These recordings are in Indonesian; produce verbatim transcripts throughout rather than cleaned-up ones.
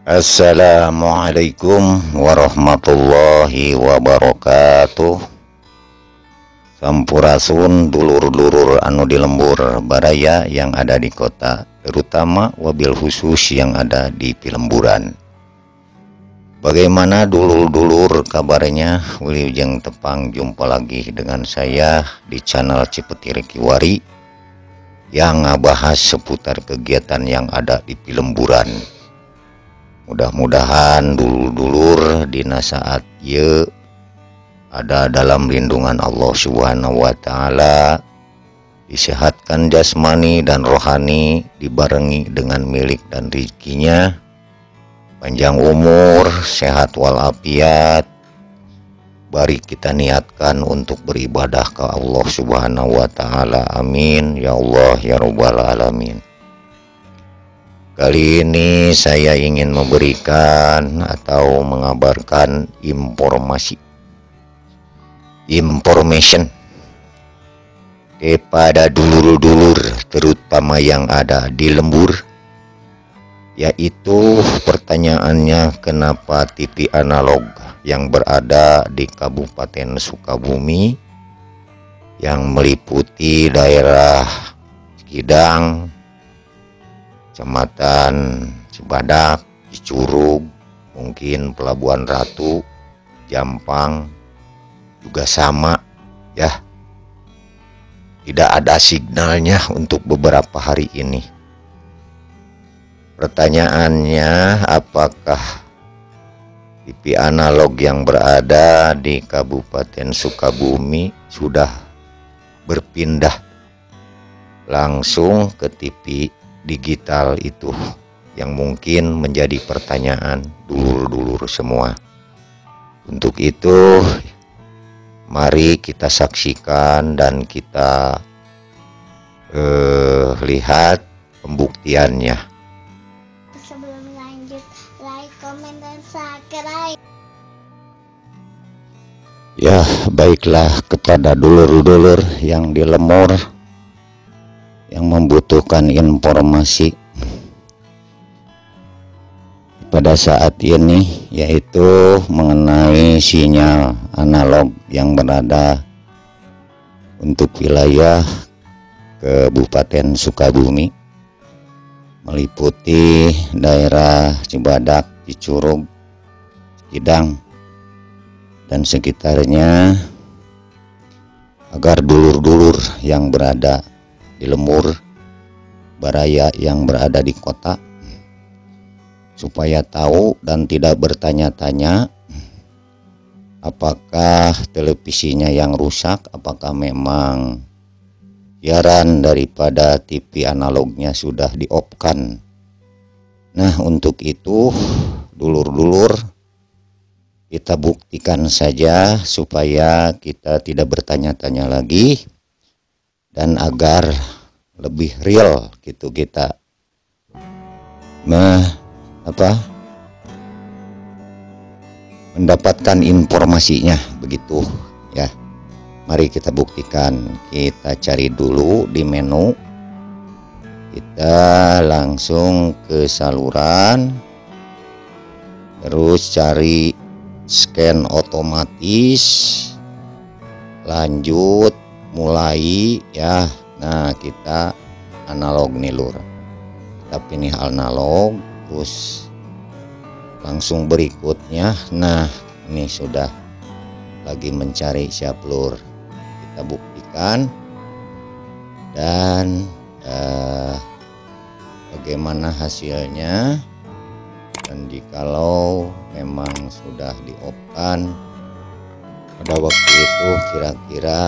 Assalamualaikum warahmatullahi wabarakatuh. Sampurasun dulur-dulur anu di lembur baraya yang ada di kota, terutama wabil khusus yang ada di Pelemburan. Bagaimana dulur-dulur kabarnya? Wilujeng tepang jumpa lagi dengan saya di channel Cipetire Kiwari yang ngebahas seputar kegiatan yang ada di Pelemburan. Mudah-mudahan dulur-dulur dina saat ye ada dalam lindungan Allah Subhanahu wa taala, disehatkan jasmani dan rohani, dibarengi dengan milik dan rezekinya, panjang umur, sehat walafiat. Bari kita niatkan untuk beribadah ke Allah Subhanahu wa taala. Amin ya Allah ya rabbal alamin. Kali ini saya ingin memberikan atau mengabarkan informasi information kepada dulur-dulur terutama yang ada di lembur, yaitu pertanyaannya, kenapa T V analog yang berada di Kabupaten Sukabumi yang meliputi daerah Cikidang, Kecamatan Cibadak, Cicurug, mungkin Pelabuhan Ratu, Jampang juga sama ya, tidak ada signalnya untuk beberapa hari ini. Pertanyaannya, apakah T V analog yang berada di Kabupaten Sukabumi sudah berpindah langsung ke T V digital itu, yang mungkin menjadi pertanyaan dulur-dulur semua. Untuk itu mari kita saksikan dan kita eh, lihat pembuktiannya. Sebelum lanjut, like, komen, dan subscribe. Ya, baiklah, kepada dulur-dulur yang di lemur yang membutuhkan informasi pada saat ini, yaitu mengenai sinyal analog yang berada untuk wilayah Kabupaten Sukabumi, meliputi daerah Cibadak, Cicurug, Cikidang dan sekitarnya, agar dulur-dulur yang berada di lembur baraya yang berada di kota supaya tahu dan tidak bertanya-tanya apakah televisinya yang rusak, apakah memang siaran daripada T V analognya sudah di-off-kan. Nah, untuk itu dulur-dulur kita buktikan saja supaya kita tidak bertanya-tanya lagi, dan agar lebih real gitu kita mah apa mendapatkan informasinya begitu ya. Mari kita buktikan. Kita cari dulu di menu, kita langsung ke saluran, terus cari scan otomatis, lanjut, mulai ya. Nah, kita analog nih lur, kita pilih analog, terus langsung berikutnya. Nah, ini sudah lagi mencari siap lur, kita buktikan dan eh, bagaimana hasilnya. Dan jikalau memang sudah di-off-kan pada waktu itu, kira-kira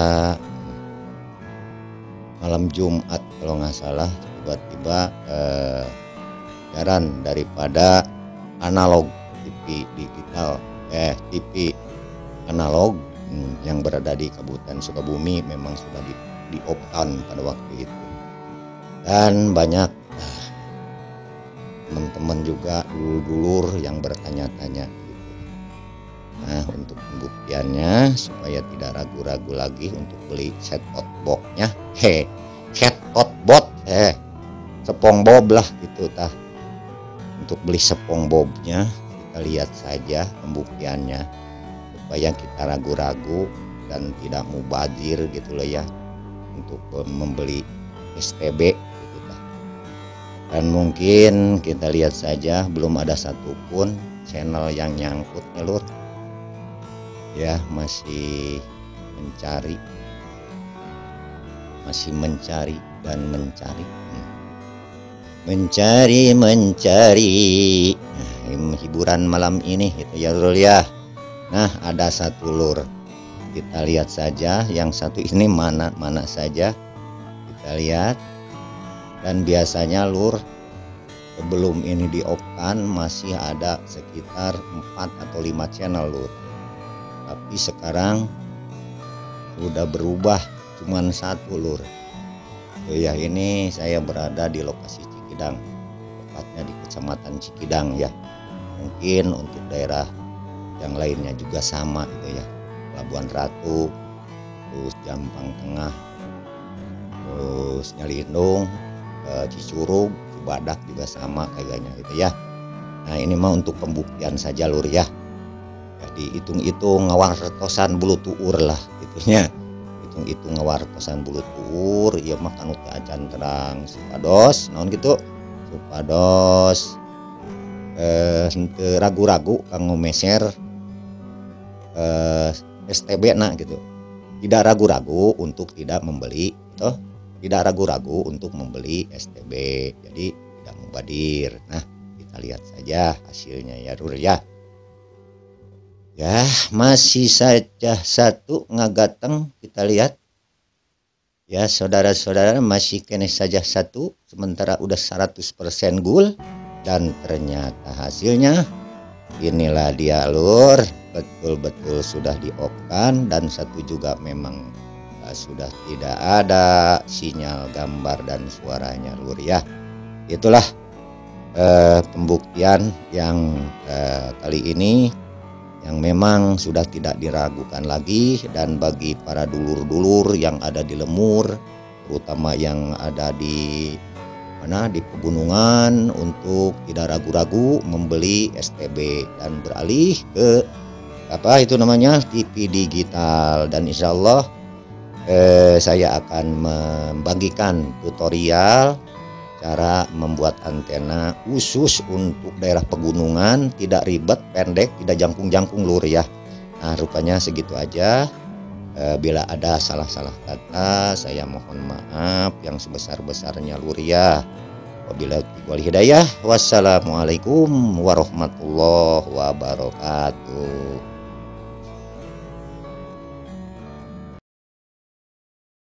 malam Jumat kalau nggak salah, tiba-tiba eh, siaran daripada analog T V digital eh T V analog hmm, yang berada di Kabupaten Sukabumi memang sudah di, di off-kan pada waktu itu. Dan banyak eh, teman-teman juga dulur-dulur yang bertanya-tanya gitu. Nah, untuk pembuktiannya supaya tidak ragu-ragu lagi untuk beli set top boxnya, he set top box eh SpongeBob lah gitu tah. untuk beli SpongeBob-nya kita lihat saja pembuktiannya supaya kita ragu-ragu dan tidak mubazir gitu loh ya untuk membeli S T B gitu lah. Dan mungkin kita lihat saja belum ada satupun channel yang nyangkut ya lur ya, masih mencari masih mencari dan mencari mencari mencari nah, hiburan malam ini gitu ya lur ya. Nah ada satu lur, kita lihat saja yang satu ini mana mana saja kita lihat. Dan biasanya lur sebelum ini di off kan masih ada sekitar empat atau lima channel lur, tapi sekarang sudah berubah cuman satu lur. Oh ya, ini saya berada di lokasi Cikidang, tepatnya di Kecamatan Cikidang ya. Mungkin untuk daerah yang lainnya juga sama gitu ya, Labuan Ratu, terus Jampang Tengah, terus Nyalindung, eh, Cicurug, Cibadak juga sama kayaknya gitu ya. Nah ini mah untuk pembuktian saja lur ya, jadi hitung-hitung ngawartosan bulu tuur lah gitunya, hitung-hitung ngawartosan bulu tuur ya mah kanu teh acan terang supados naon gitu, supados eh henteu ragu-ragu kanggo meser eh, S T B nak gitu, tidak ragu-ragu untuk tidak membeli gitu, tidak ragu-ragu untuk membeli S T B, jadi tidak mubadir. Nah kita lihat saja hasilnya ya lur ya. Ya masih saja satu ngagateng, kita lihat ya saudara-saudara, masih kene saja satu, sementara udah seratus persen gul. Dan ternyata hasilnya inilah dia lur, betul-betul sudah di-off-kan. Dan satu juga memang uh, sudah tidak ada sinyal gambar dan suaranya lur ya. Itulah uh, pembuktian yang uh, kali ini yang memang sudah tidak diragukan lagi. Dan bagi para dulur-dulur yang ada di Lemur, terutama yang ada di mana di pegunungan, untuk tidak ragu-ragu membeli S T B dan beralih ke apa itu namanya T V digital. Dan insya Allah eh, saya akan membagikan tutorial cara membuat antena khusus untuk daerah pegunungan, tidak ribet, pendek, tidak jangkung-jangkung lur ya. Nah rupanya segitu aja. E, bila ada salah-salah kata saya mohon maaf yang sebesar-besarnya lur ya. Wabillahi wal hidayah. Wassalamualaikum warahmatullahi wabarakatuh.